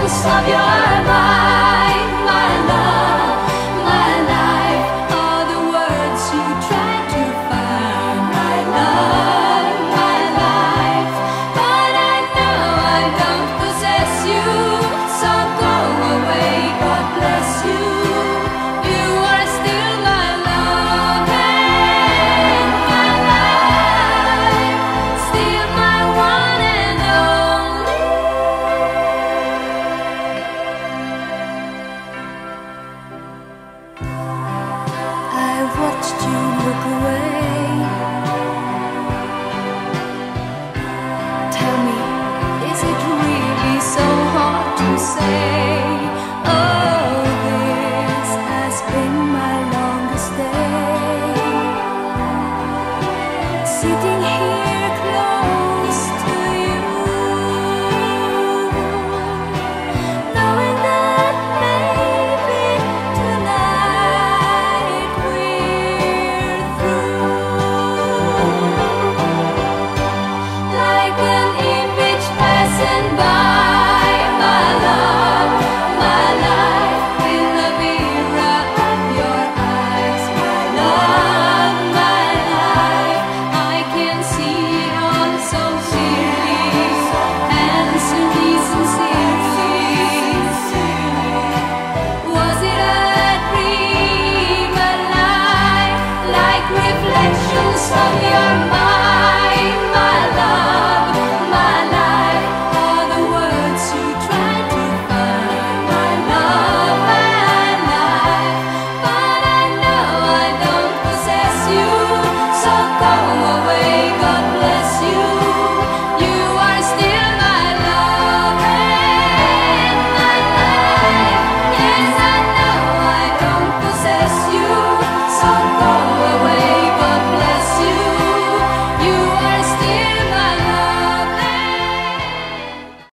reflections of your mind, my love, my life, all the words you try to find, my love, my life. But I know I don't possess you, so go away, God bless you. You are still my love and my life, still my one and only. I've watched you look away. Tell me, is it really so hard to say? Oh, this has been my longest day. Sitting here close to you, knowing that maybe tonight we're through. Like an image passing by, my love, my life, in the mirror of your eyes, my love, my life. I can see it all so clearly and sincerely. Was it a dream, a lie, like reflections of your mind, my love, my life, all the words you try to find, my love, my life. But I know I don't possess you, so go away, God bless you. You are still my love and my life. Yes, I know I don't possess you, so go